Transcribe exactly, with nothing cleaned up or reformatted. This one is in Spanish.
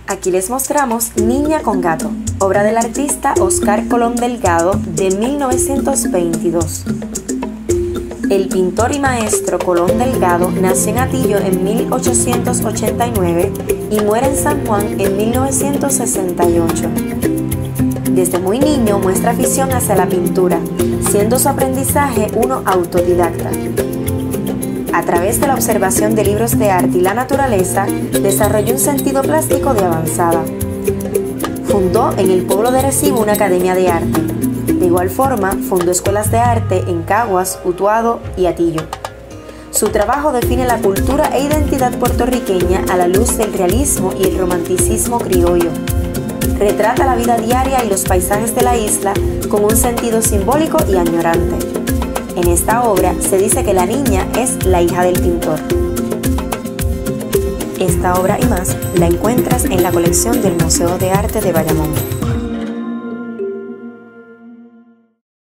Aquí les mostramos Niña con gato, obra del artista Oscar Colón Delgado de mil novecientos veintidós. El pintor y maestro Colón Delgado nació en Atillo en mil ochocientos ochenta y nueve y muere en San Juan en mil novecientos sesenta y ocho. Desde muy niño muestra afición hacia la pintura, siendo su aprendizaje uno autodidacta. A través de la observación de libros de arte y la naturaleza, desarrolló un sentido plástico de avanzada. Fundó en el pueblo de Arecibo una academia de arte. De igual forma, fundó escuelas de arte en Caguas, Utuado y Atillo. Su trabajo define la cultura e identidad puertorriqueña a la luz del realismo y el romanticismo criollo. Retrata la vida diaria y los paisajes de la isla con un sentido simbólico y añorante. En esta obra se dice que la niña es la hija del pintor. Esta obra y más la encuentras en la colección del Museo de Arte de Bayamón.